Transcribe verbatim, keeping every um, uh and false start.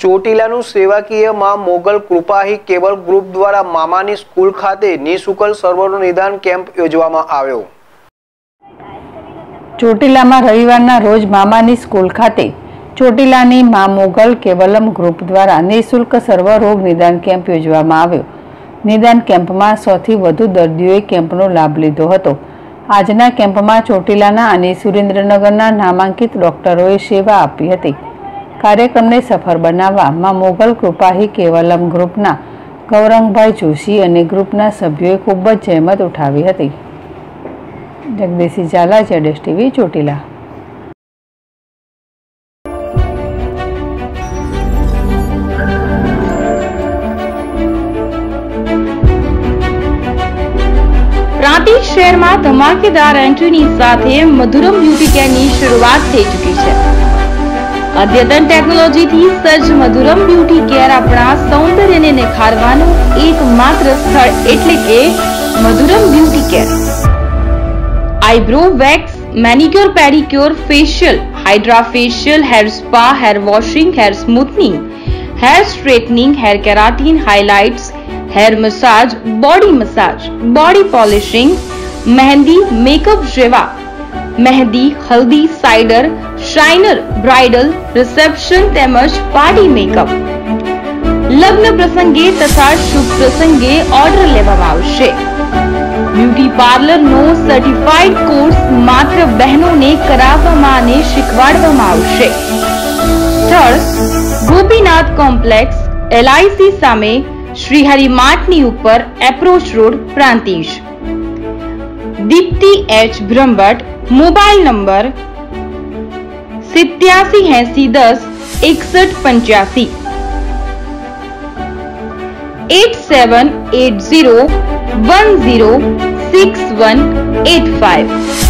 ચોટીલાનું સેવાકીય માં Mughal કૃપાહી cable group દ્વારા મામાની સ્કૂલ ખાતે નિઃશુલ્ક સર્વરોગ નિદાન કેમ્પ યોજવામાં આવ્યો। ચોટીલામાં રવિવારના રોજ મામાની સ્કૂલ ખાતે ચોટીલાની મા મોગલ કેવલમ ગ્રુપ દ્વારા નિઃશુલ્ક સર્વરોગ નિદાન કેમ્પ યોજવામાં આવ્યો। નિદાન કેમ્પમાં સો થી વધુ દર્દીઓએ કેમ્પનો લાભ લીધો હતો। આજના કેમ્પમાં ચોટીલાના અને સુરેન્દ્રનગરના નામાંકિત ડોક્ટરોએ સેવા આપી હતી। કાર્યક્રમને સફળ બનાવવા મા મોગલ કૃપાહી કેવલમ ગ્રુપના ગૌરંગભાઈ જોશી અને ગ્રુપના સભ્યોએ ખૂબ જ જહેમત ઉઠાવી હતી। જગદીશી ઝાલા, જેડેશ ટીવી, ચોટીલા। પ્રાંતિજ શહેરમાં ધમાકેદાર એન્ટ્રીની સાથે મધુરમ બ્યુટી કેરની શરૂઆત થઈ ચૂકી છે। અદ્યતન ટેકનોલોજીથી સજ્જ મધુરમ બ્યુટી કેર આપણા સૌંદર્યને નિખારવાનું એકમાત્ર સ્થળ એટલે કે Madhuram beauty care. Eyebrow wax, manicure, pedicure, facial, hydra facial, hair spa, hair washing, hair smoothening, hair straightening, hair keratin, highlights, hair massage, body massage, body polishing, mehndi, makeup जेवा मेहंदी, हल्दी, साइडर, शाइनर, ब्राइडल, रिसेप्शन તેમજ party makeup, લગ્ન પ્રસંગે તથા શુભ પ્રસંગે order લેવામાં આવશે। Beauty પાર્લરનો certified course માત્ર બહેનોને કરાવવામાં અને શીખવાડવામાં આવશે। સ્થળ ગોપીનાથ કોમ્પ્લેક્સ, એલઆઈસી સામે, श्रीहरि मार्टनी ऊपर, approach road, Prantij. Deepti H Brahmbhatt, mobile number सित्यासी एसी दस इकसठ पंचासी, eight seven eight zero one zero six one eight five.